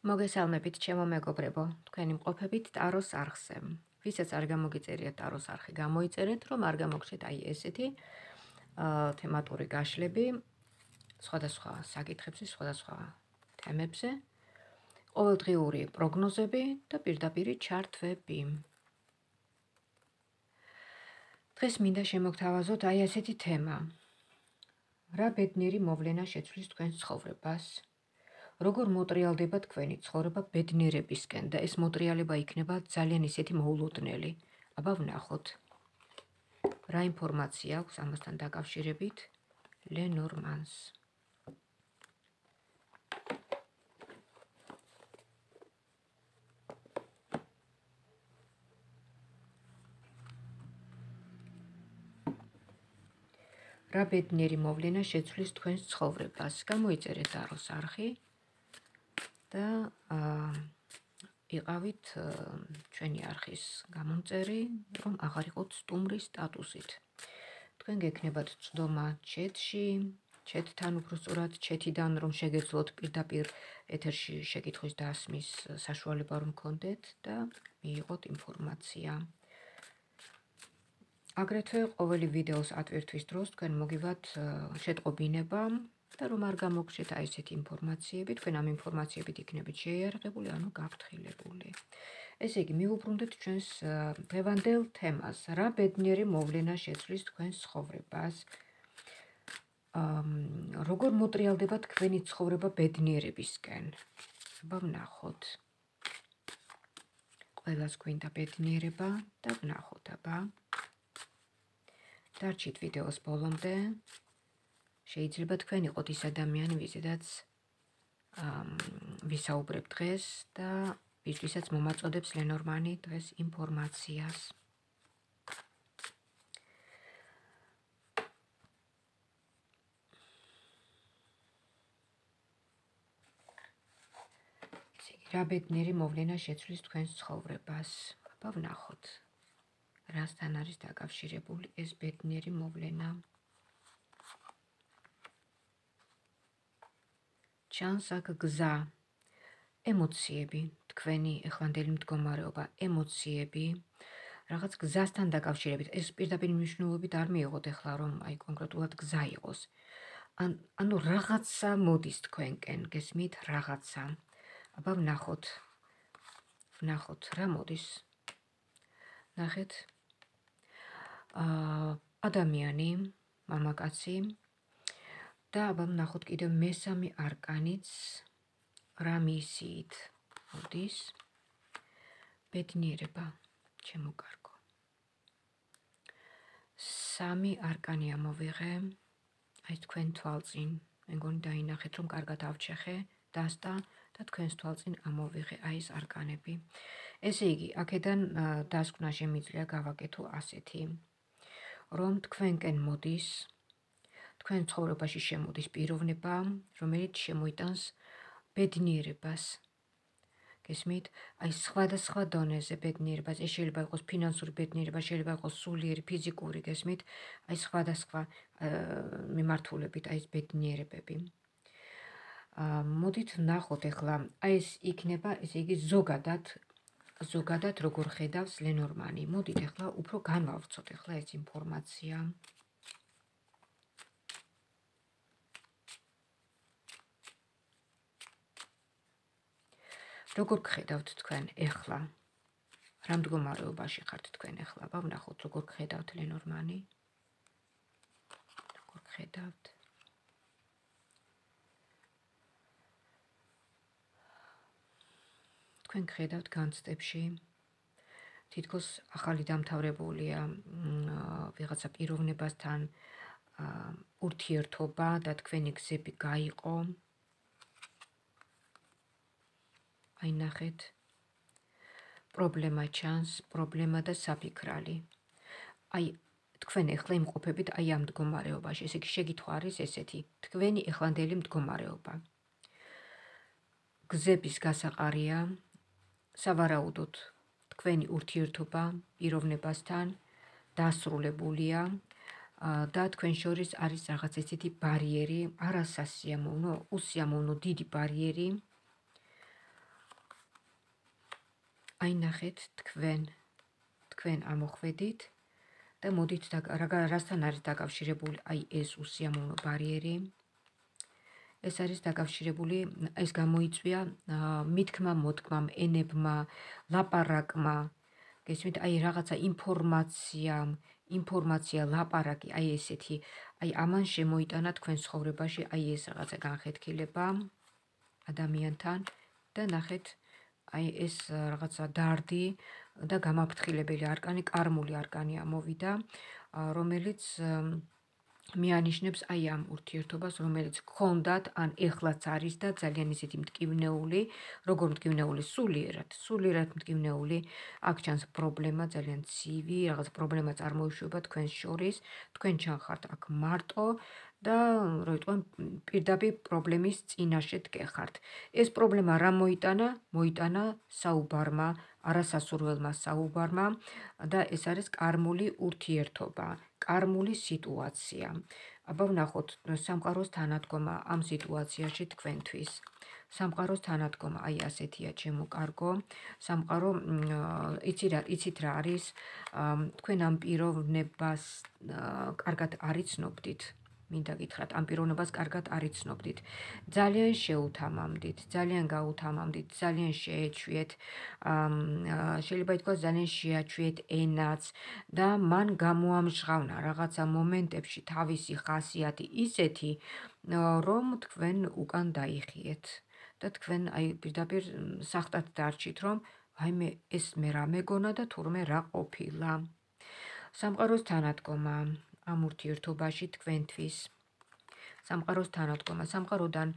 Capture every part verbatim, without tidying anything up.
მოგესალმებით, ჩემო მეგობრებო, თქვენი მყოფებით ტაროს არხზე. ვისაც არ გამოგიწერიათ ტაროს არხი, გამოიწერეთ, რომ არ გამოგჩეთ აი ესეთი აა თემატური გაშლები სხვადასხვა საკითხებზე, სხვადასხვა თემებზე, ყოველდღიური პროგნოზები და პირდაპირი ჩართვები. დღეს მინდა შემოგთავაზოთ აი ესეთი თემა. რა ბედნიერი მოვლენა შეცვლის თქვენს ცხოვრებას? როგორ მოტრიალდება თქვენი ცხოვრება ბედნიერებისკენ და ეს მოტრიალება იქნება ძალიან ისეთი მოულოდნელი. აბა ვნახოთ. რა ინფორმაცია აქვს ამასთან დაკავშირებით ლენორმანს. რა ბედნიერი მოვლენა შეცვლის თქვენს ცხოვრებას? გამოიწერეთ ტაროს არხი და აა იყავით ჩვენი არხის გამომწერი, რომ აღარ იყოთ სტუმრის სტატუსით. თქვენ გექნებათ წვდომა ჩეთში, ჩეთთან უფრო სწორად ჩეთიდან რომ შეგეძლოთ პირდაპირ ეთერში შეკითხვის დასმის საშუალება რომ გქონდეთ და მიიღოთ ინფორმაცია. აგრეთვე ყოველი ვიდეოს ატვირთვის დროს თქვენ მოგივათ შეტყობინება და რომ არ გამოგჩეთ აი ესეთი ინფორმაციები, თქვენ ამ ინფორმაციებით იქნებით შეიარაღებული, ანუ გაფრთხილებული. ესე იგი, მივუბრუნდეთ ჩვენს დღევანდელ თემას. რა ბედნიერი მოვლენა შეცვლის თქვენს ცხოვრებას? როგორ მოტრიალდება თქვენი ცხოვრება ბედნიერებისკენ? აბა ვნახოთ. ყველას გვინდა ბედნიერება და ვნახოთ, აბა. დარჩით ვიდეოს ბოლომდე. შეიძლება თქვენ იყოთ ის ადამიანი, ვიზედაც ვისაუბრებ დღეს და ვისთვისაც მომაწოდებს ლენორმანი დღეს ინფორმაციას. რა ბედნიერი მოვლენა შეცვლის თქვენს ცხოვრებას? აბა ვნახოთ. რასთან არის დაკავშირებული ეს ბედნიერი მოვლენა? ჩანს აქ გზა, ემოციები, თქვენი ეხლანდელი მდგომარეობა, ემოციები, რაღაც გზასთან დაკავშირებით. ეს პირდაპირ მნიშვნელობით არ მიიღოთ ეხლა რომ აი კონკრეტულად გზა იყოს. ანუ რაღაცა მოდის თქვენკენ, გესმით, რაღაცა. აბა ვნახოთ. ვნახოთ რა მოდის. ნახეთ. აა ადამიანი, მამაკაცი და აბა ვნახოთ კიდევ მესამე არკანიც რა მისიით მოდის. ბედნიერება, ჩემო კარგო. სამი არკანი ამოვიღე. აი თქვენ თვალწინ, მე მგონი დაინახეთ რომ კარგად ავჩეხე, დასტა და თქვენს თვალწინ ამოვიღე აი ეს არკანები. ესე იგი, აქედან დასკვნა შემიძლია გავაკეთო ასეთი, რომ თქვენკენ მოდის, თქვენ ცხოვრებაში შემოდის პიროვნება, რომელიც შემოიტანს ბედნიერებას. გესმით? აი სხვადასხვა დონეზე ბედნიერებას, ეს შეიძლება იყოს ფინანსური ბედნიერება, შეიძლება იყოს სულიერი, ფიზიკური, გესმით? აი სხვადასხვა მიმართულებით აი ეს ბედნიერებები. მოდით ვნახოთ ახლა, აი ეს იქნება, ესე იგი ზოგადად, ზოგადად როგორ ხედავს ლენორმანი. მოდით ახლა უფრო განვავრცოთ ახლა ეს ინფორმაცია. როგორ გხედავთ თქვენ ახლა? რა მდგომარეობაში ხართ თქვენ ახლა? აბა ვნახოთ როგორ გხედავთ ლენორმანი. როგორ გხედავთ? თქვენ გხედავთ განცდებში. თითქოს ახალი დამთავრებულია ვიღაცა პიროვნებასთან ურთიერთობა და თქვენი გზები გაიყო. აი ნახეთ. პრობლემა ჩანს, პრობლემა და საფიქრალი. აი თქვენ ახლა იმყოფებით აი ამ მდგომარეობაში. ესე იგი შეკითხვა არის ესეთი, თქვენი ეხლანდელი მდგომარეობა. გზების გასაყარია, სავარაუდოდ თქვენი ურთიერთობა პიროვნებასთან დასრულებულია და თქვენ შორის არის რაღაც ესეთი ბარიერი, არასასიამოვნო, უსიამოვნო დიდი ბარიერი. აი ნახეთ თქვენ თქვენ ამოხვედით და მოდით რასთან არის დაკავშირებული აი ეს უსიამოვნო ბარიერი. ეს არის დაკავშირებული, ეს გამოიწვია მითქმა მოთქმამ, ენებმა, ლაპარაკმა. გესმით, აი რაღაცა ინფორმაციამ, ინფორმაცია, ლაპარაკი, აი ესეთი, აი ამან შემოიტანა თქვენ ცხოვრებაში აი ეს რაღაცა განხეთქილება ადამიანთან და ნახეთ აი ეს რაღაცა დარდი და გამაფრთხილებელი არკანი, კარმული არკანი ამოვიდა, რომელიც მიანიშნებს აი ამ ურთიერთობას, რომელიც გქონდათ, ან ეხლაც არის და ძალიან ისეთი მტკივნეული, როგორ მტკივნეული, სულიერად, სულიერად მტკივნეული, აქ ჩანს პრობლემა, ძალიან ცივი, რაღაც პრობლემა წარმოიშვება თქვენს შორის, თქვენ ჩანხართ აქ მარტო და რო იტყვენ პირდაპირ პრობლემის წინაშე დგეხართ. ეს პრობლემა რა მოიტანა? მოიტანა საუბარმა, არასასურველმა საუბარმა და ეს არის კარმული ურთიერთობა, კარმული სიტუაცია. აბა ვნახოთ სამყაროს თანადგომა ამ სიტუაციაში თქვენთვის. სამყაროს თანადგომა აი ასეთია, ჩემო კარგო. სამყარო იცით რა არის? თქვენ ამ პიროვნებას კარგად არიცნობდით. მინდა გითხრათ, ამ პიროვნებას კარგად არიცნობდით. ძალიან შეუთამამდით, ძალიან გაუთამამდით, ძალიან შეეჩვიეთ, შეიძლება ითქვას ძალიან შეაჩვიეთ ენაც და მან გამოამჟღავნა რაღაცა მომენტებში თავისი ხასიათი ისეთი, რომ თქვენ უკან დაიხიეთ და თქვენ აი პირდაპირ სახტად დარჩით, რომ აიმე ეს მე რა მეგონა და თურმე რა ყოფილა. სამყაროს თანადგომა ამ ურთიერთობაში თქვენთვის. სამყაროს თანადგომა, სამყაროდან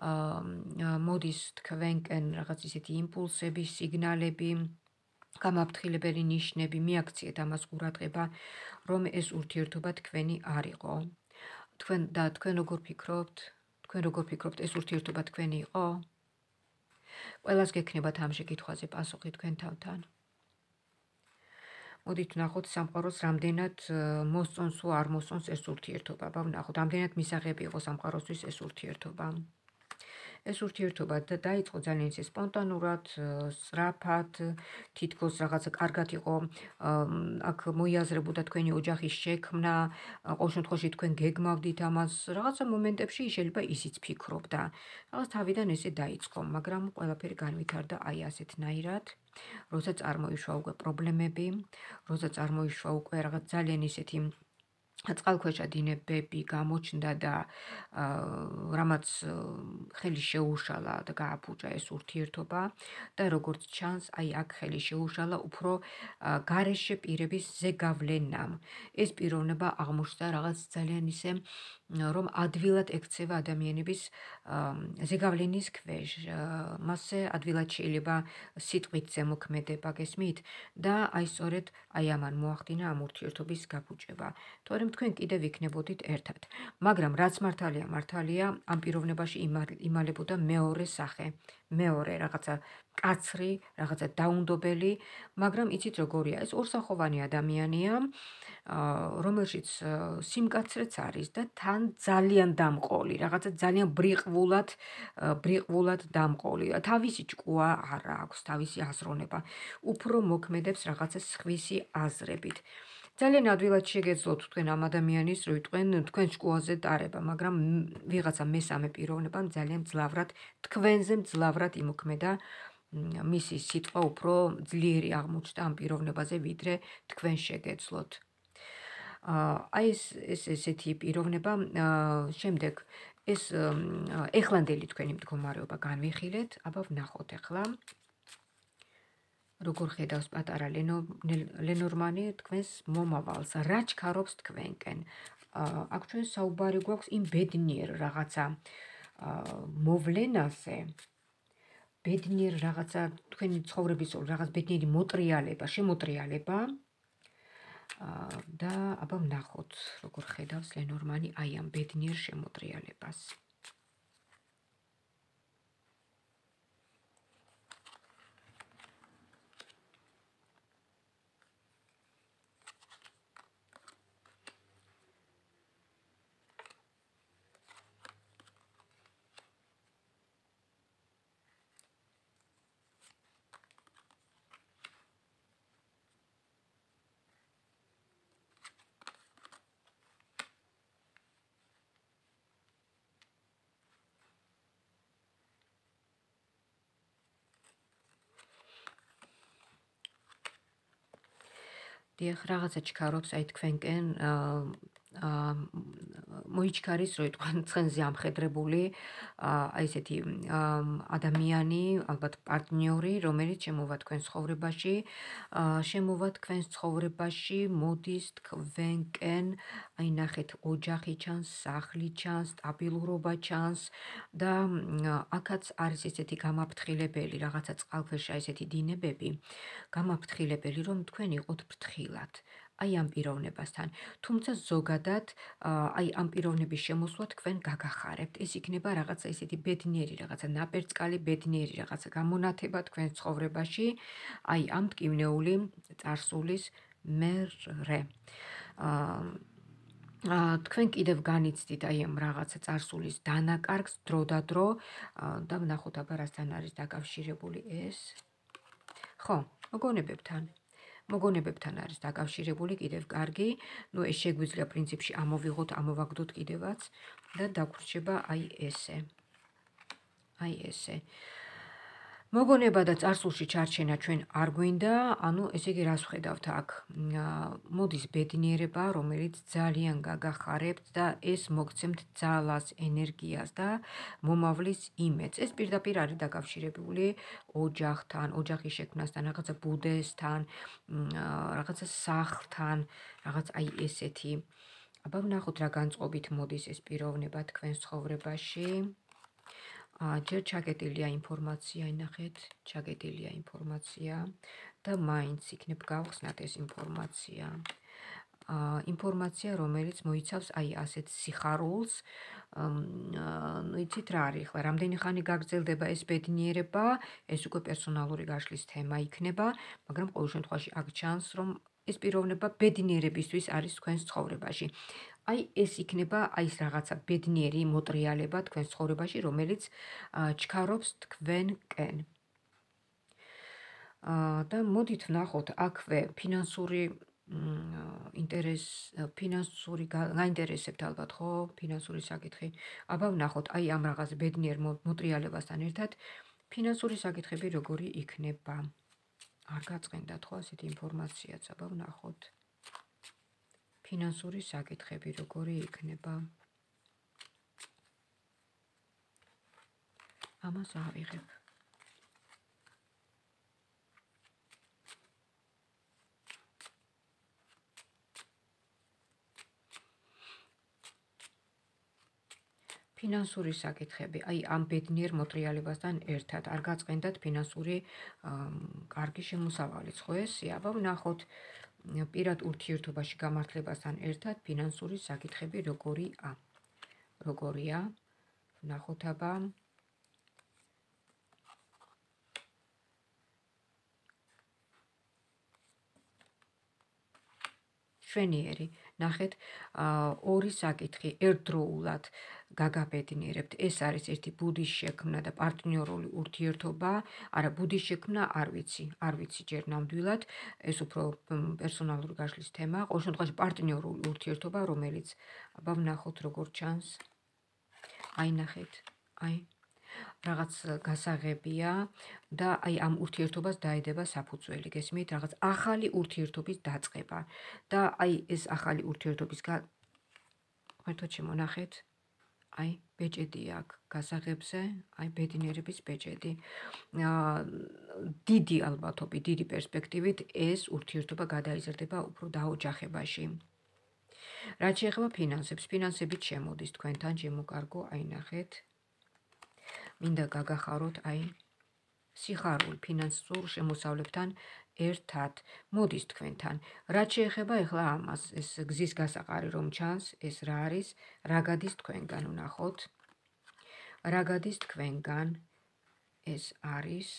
მოდის თქვენკენ რაღაც ისეთი იმპულსები, სიგნალები, გამაფრთხილებელი ნიშნები, მიაქციეთ ამას ყურადღება, რომ ეს ურთიერთობა თქვენი არ იყო. თქვენ და თქვენ როგორ ფიქრობთ? თქვენ როგორ ფიქრობთ, ეს ურთიერთობა თქვენი იყო? ყველას გექნებათ ამ შეკითხვაზე პასუხი თქვენ თავთან. მოდით ვნახოთ სამყაროს რამდენად მოსწონს თუ არ მოსწონს ეს ურთიერთობა. აბა ვნახოთ, რამდენად მისაღები იყო სამყაროსთვის ეს ურთიერთობა. ეს ურთიერთობა დაიწყო ძალიან ისე სპონტანურად, სწრაფად, თითქოს რაღაცა კარგად იყო აქ მოიაზრებოდა თქვენი ოჯახის შექმნა, ყოველ შემთხვევაში თქვენ გეგმავდით ამას, რაღაცა მომენტებში შეიძლება ისიც ფიქრობდა. რაღაც თავიდან ესე დაიწყო, მაგრამ ყველაფერი განვითარდა აი ასეთნაირად. როცა წარმოიშვა უკვე პრობლემები, როცა წარმოიშვა უკვე რაღაც ძალიან ისეთი წყალქვეშა დინებები გამოჩნდა და რამაც ხელი შეუშალა და გააფუჭა ეს ურთიერთობა და როგორც ჩანს, აი აქ ხელი შეუშალა უფრო გარეშე პირების ზეგავლენამ. ეს პიროვნება აღმოჩნდა რაღაც ძალიან ისე, რომ ადვილად ექცევა ადამიანების ზეგავლენის ქვეშ, მასზე ადვილად შეიძლება სიტყვით ზემოქმედება, გესმით? და აი სწორედ აი ამან მოახდინა ამ ურთიერთობის გაფუჭება. თორემ თქვენ კიდევ იქნებოდით ერთად. მაგრამ რაც მართალია, მართალია ამ პიროვნებაში იმალებოდა მეორე სახე, მეორე რაღაცა კაცრი, რაღაცა დაუნდობელი, მაგრამ იცით როგორია, ეს ორსახოვანი ადამიანია, რომელშიც სიმკაცრეც არის და თან ძალიან დამყოლი, რაღაცა ძალიან ბრიყვულად, ბრიყვულად დამყოლი. თავისი ჭკუა არ აქვს, თავისი აზროვნება. უფრო მოქმედებს რაღაცა სხვისი აზრებით. ძალიან ადვილად შეგეძლოთ თქვენ ამ ადამიანის, რო იტყვენ თქვენ ჭკუაზე ტარება, მაგრამ ვიღაცა მესამე პიროვნებამ ძალიან ძლავრად, თქვენზე ძლავრად იმოქმედა, მისი სიტყვა უფრო ძლიერი აღმოჩნდა ამ პიროვნებაზე, ვიდრე თქვენ შეგეძლოთ. აი ეს ეს ესეთი პიროვნება, შემდეგ ეს ეხლანდელი თქვენი მდგომარეობა განვიხილეთ, აბა ვნახოთ ახლა. როგორ ხედავს პატარა ლენორმანი თქვენს მომავალს, რა ჩქარობს თქვენკენ. აქ ჩვენ საუბარი გვაქვს იმ ბედნიერ რაღაცა მოვლენაზე, ბედნიერ რაღაცა თქვენი ცხოვრების რაღაც ბედნიერი მოტრიალება, შემოტრიალება და აბა ვნახოთ, როგორ ხედავს ლენორმანი აი ამ ბედნიერ შემოტრიალებას. დიახ, რაღაცა ჩქარობს აი თქვენკენ აა მოიჩქარის, რო იტყვან, ცხენზე ამხედრებული აი ესეთი ადამიანი, ალბათ პარტნიორი, რომელიც შემოვა თქვენ ცხოვრებაში, შემოვა თქვენ ცხოვრებაში, მოდის თქვენკენ, აი ნახეთ, ოჯახი ჩანს, სახლი ჩანს, სტაბილურობა ჩანს და აქაც არის ესეთი გამაფრთხილებელი, რაღაცა წყალქვეშა ესეთი დინებები, გამაფრთხილებელი, რომ თქვენ იყოთ ფრთხილად. აი ამ პიროვნებასთან. თუმცა ზოგადად აი ამ პიროვნების შემოსვლა თქვენ გაგახარებთ. ეს იქნება რაღაცა ესეთი ბედნიერი, რაღაცა ნაპერწკალი ბედნიერი, რაღაცა გამონათება თქვენ ცხოვრებაში, აი ამ მტკივნეული წარსულის მერე. აა თქვენ კიდევ განიცდით აი ამ რაღაცა წარსულის დანაკარგს დრო და დრო და ვნახოთ აბა რასთან არის დაკავშირებული ეს. ხო, მოგონებებთან. მოგონებებთან არის დაკავშირებული კიდევ კარგი. ნუ ეს შეგვიძლია პრინციპში ამოვიღოთ, ამოვაგდოთ კიდევაც და დაგვრჩება აი ესე. აი ესე. მოგონება და წარსულში ჩარჩენა ჩვენ არ გვინდა, ანუ ესე იგი რას ვხედავთ აქ? მოდის ბედნიერება, რომელიც ძალიან გაგახარებთ და ეს მოგცემთ ძალას, ენერგიას და მომავლის იმედს. ეს პირდაპირ არის დაკავშირებული ოჯახთან, ოჯახის შექმნასთან, რაღაცა ბუდეს-თან, რაღაცა სახლთან, რაღაც აი ესეთი. აბა ვნახოთ რა განწყობით მოდის ეს პიროვნება თქვენ ცხოვრებაში. ჯერ ჩაგეტილია ინფორმაცია, ნახეთ, ჩაგეტილია ინფორმაცია და მაინც იქნებ გავხსნათ ეს ინფორმაცია. ინფორმაცია, რომელიც მოიცავს აი ასეთ სიხარულს, ნუ იცით რა არის ახლა, რამდენი ხანი გაგრძელდება ეს ბედნიერება, ეს უკვე პერსონალური გაშლის თემა იქნება, მაგრამ ყოველ შემთხვევაში აქ ჩანს, რომ ეს პიროვნება ბედნიერებისთვის არის თქვენს ცხოვრებაში. აი ეს იქნება აი ეს რაღაცა ბედნიერი მოტრიალება თქვენ ცხოვრებაში, რომელიც ჩქარობს თქვენკენ. და მოდით ვნახოთ აქვე ფინანსური ინტერეს, ფინანსური გაინტერესებთ ალბათ, ხო, ფინანსური საკითხი. აბა ვნახოთ აი ამ რაღაც ბედნიერ მოტრიალებასთან ერთად ფინანსური საკითხები როგორი იქნება. არ გაწყენდათ ხო ასეთი ინფორმაციაც, აბა ვნახოთ. ფინანსური საკითხები როგორი იქნება. ამას ავიღებ. ფინანსური საკითხები, აი ამ ბედნიერ მოტრიალებასთან ერთად არ გაწყენდათ ფინანსური კარგი შემოსავალიც, ხო ესეა? აბა ვნახოთ პირად ურთიერთობაში გამართლებასთან ერთად ფინანსური საკითხები როგორია? როგორია? ვნახოთ აბა. შვენიერი, ნახეთ, ორი საკითხი ერთდროულად გაგაბედნიერებთ. ეს არის ერთი ბუდის შექმნა და პარტნიორული ურთიერთობა. არა, ბუდის შექმნა არ ვიცი, არ ვიცი ჯერ ნამდვილად. ეს უფრო პერსონალური გაშლის თემა. ყოველ შემთხვევაში პარტნიორული ურთიერთობა, რომელიც აბა ვნახოთ როგორ ჩანს. აი ნახეთ, აი რაღაც გასაღებია და აი ამ ურთიერთობას დაედება საფუძველი. გესმით, რაღაც ახალი ურთიერთობის დაწყება და აი ეს ახალი ურთიერთობის ერთად შემონახეთ. აი ბეჭედი აქ გასაღებზე, აი ბედნიერების ბეჭედი. დიდი ალბათობით, დიდი პერსპექტივით ეს ურთიერთობა გადაიზრდება უფრო დაოჯახებაში. რაც შეეხება ფინანსებს, ფინანსებით შემოდის თქვენთან შემოკარგო, აი ნახეთ. მინდა გაგახაროთ აი სიხარული ფინანსურ შემოსავლებთან ერთად მოდის თქვენთან. რაც შეეხება ახლა ამას, ეს გზის გასაყარი რომ ჩანს, ეს რა არის? რა გადის თქვენგან, ვნახოთ. რა გადის თქვენგან? ეს არის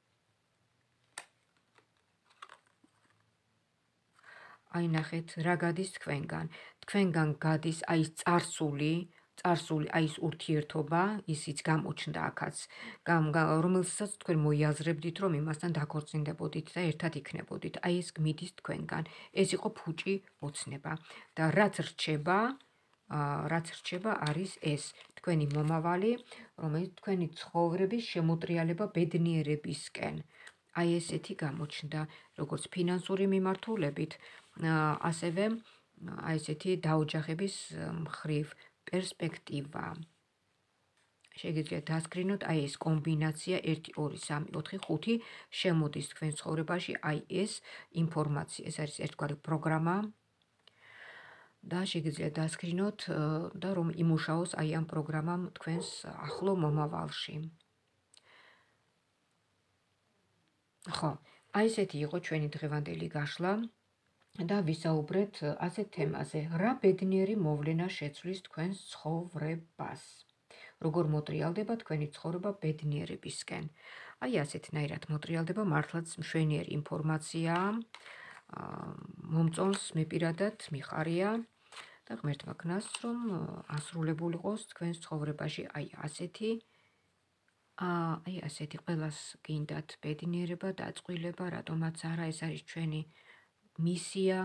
აი ნახეთ, რა გადის თქვენგან? თქვენგან გადის აი ეს წარსული, წარსული აი ეს ურთიერთობა, ისიც გამოჩნდა აქაც, რომელსაც თქვენ მოიაზრებდით, რომ იმასთან დაქორწინდებოდით და ერთად იქნებოდით. აი ეს გმიდის თქვენგან. ეს იყო ფუჭი ოცნება და რაც რჩება, რაც რჩება არის ეს თქვენი მომავალი, რომელიც თქვენი ცხოვრების შემოტრიალება ბედნიერებისკენ. აი ესეთი გამოჩნდა, როგორც ფინანსური მიმართულებით, ასევე აი ესეთი დაოჯახების მხრივ პერსპექტივა. შეგიძლიათ დასკრინოთ აი ეს კომბინაცია ერთი, ორი, სამი, ოთხი, ხუთი შემოდის თქვენ ცხოვრებაში აი ეს ინფორმაცია. ეს არის ერთგვარი პროგრამა და შეგიძლიათ დასკრინოთ და რომ იმუშაოს აი ამ პროგრამამ თქვენს ახლო მომავალში. ხო, აი ესეთი იყო ჩვენი დღევანდელი გაშლა და ვისაუბრეთ ასეთ თემაზე, რა ბედნიერი მოვლენა შეცვლის თქვენს ცხოვრებას. როგორ მოტრიალდება თქვენი ცხოვრება ბედნიერებისკენ. აი ასეთნაირად მოტრიალდება, მართლაც მშვენიერი ინფორმაციაა, მომწონს მე პირადად მიხარია და ღმერთმა გნასს, რომ ასრულებულ იყოს თქვენს ცხოვრებაში აი ასეთი აი ასეთი ყველას გინდათ ბედნიერება, დაწყვილება, რატომაც არა, ეს არის ჩვენი მისია.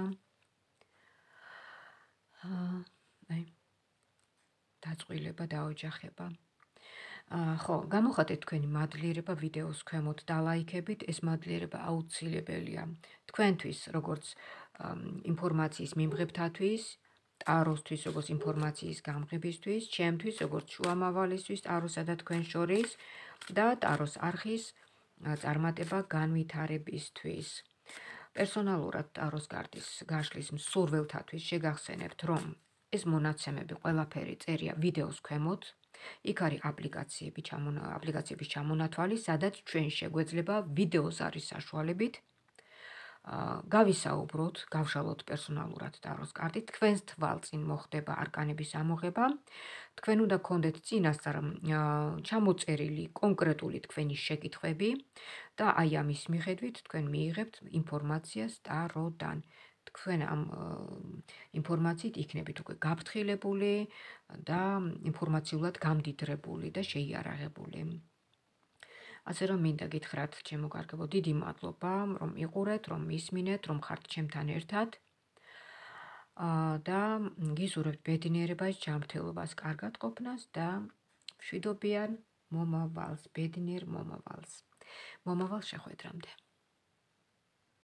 აი დაწყვილება, დაოჯახება. ხო, გამოხატეთ თქვენი მადლიერება ვიდეოს ქვემოთ დალაიქებით, ეს მადლიერება აუცილებელია თქვენთვის, როგორც ინფორმაციის მიმღებთათვის, ტაროსთვის, როგორც ინფორმაციის გამღებისთვის, ჩემთვის, როგორც შუამავალისთვის, ტაროსა და თქვენ შორის და ტაროს არხის წარმატება განვითარებისთვის. პერსონალურად ტაროს კარტის გაშლის მსურველთათვის შეგახსენებთ, რომ ეს მონაცემები ყველაფერი წერია ვიდეოს ქვემოთ. იქ არის აპლიკაციები, აპლიკაციების ჩამონათვალი, სადაც ჩვენ შეგვეძლება ვიდეოს არის საშუალებით გავისაუბროთ, გავშალოთ პერსონალურად ტაროს კარტით, თქვენს თვალწინ მოხდება არკანების ამოღება, თქვენ უნდა გქონდეთ წინასწარ ჩამოწერილი კონკრეტული თქვენი შეკითხვები და აი ამის მიხედვით თქვენ მიიღებთ ინფორმაციას ტაროდან. თქვენ ამ ინფორმაციით იქნებით უკვე გაფრთხილებული და ინფორმაციულად გამდიდრებული და შეიარაღებული. ასე რომ მინდა გითხრათ, ჩემო კარგებო, დიდი მადლობა, რომ იყურეთ, რომ მისმინეთ, რომ ხართ ჩემთან ერთად და გიზურებთ ბედნიერებას, ჯანმრთელობას, კარგად ყოფნას და მშვიდობიან მომავალს, ბედნიერ მომავალს. მომავალ შეხვედრამდე.